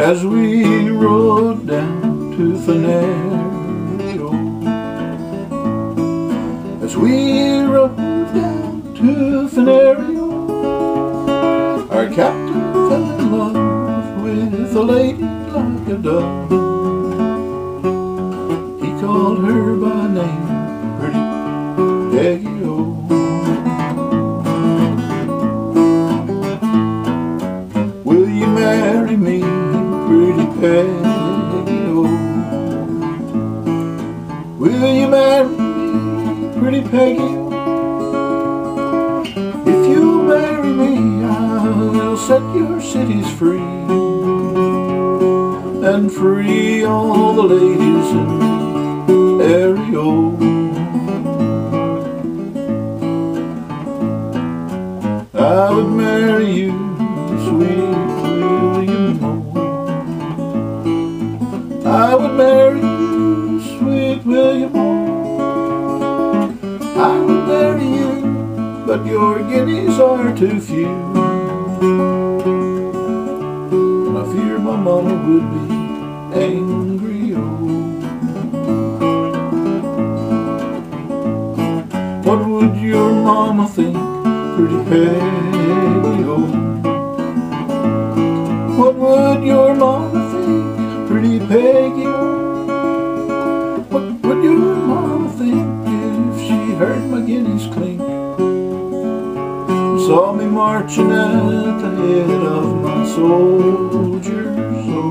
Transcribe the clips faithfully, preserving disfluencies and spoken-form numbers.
as we rode down to fyvie-o, as we rode down to fyvie-o, our captain fell in love with a lady like a dove. He called her by name, pretty Peggy O. Will you marry me, pretty Peggy O? Will you marry me, pretty Peggy O? If you marry me, I'll set your cities free, and free all the ladies in the area. I would marry you, sweet William O. I would marry you, sweet William O. I would marry you, but your guineas are too few, and I fear my mama would be angry, oh. What would your mama think, pretty Peggy O? What would your mama think, pretty Peggy O? What would your mama think if she heard my guineas clink and saw me marching at the head of my soldiers? Oh.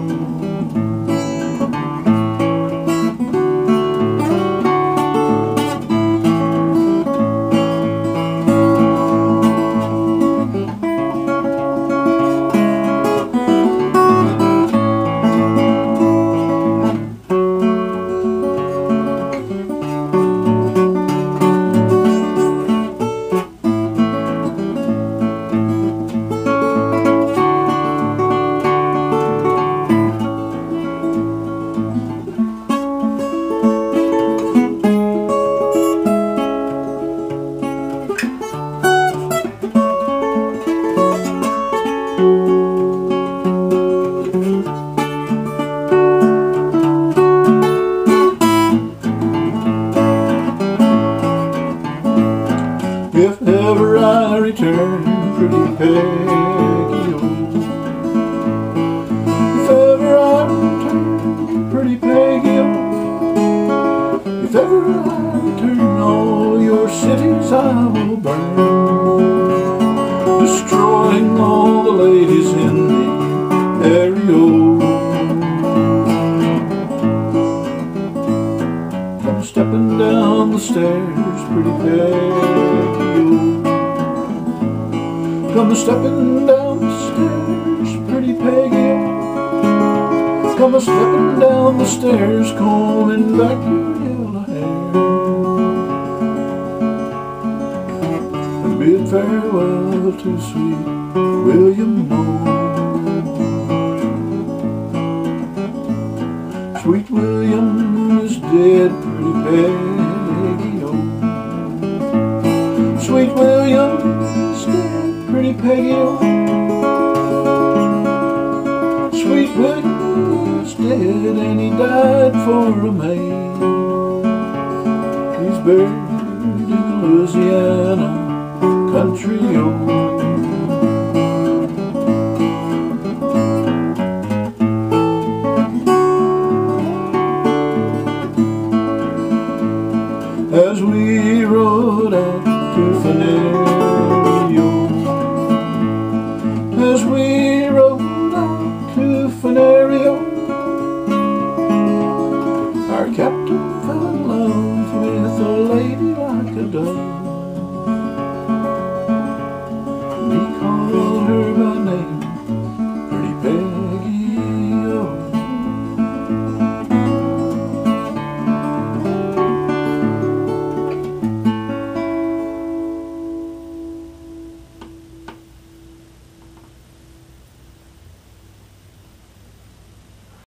If ever I return, pretty Peggy O, if ever I return, pretty Peggy O, if ever I return, all your cities I will burn, destroying all the ladies in the area. Come stepping down the stairs, pretty Peggy. Come a-stepping down the stairs, pretty Peggy O. Come a-stepping down the stairs, combing back your yellow hair, and bid farewell to sweet William O. Sweet William is dead, pretty Peggy O. Sweet William is dead, pretty Peggy O. Sweet William is dead, and he died for a maid. He's buried in Louisiana country, oh. As we rode out to fyvie-o, as we rode out to fyvie-o,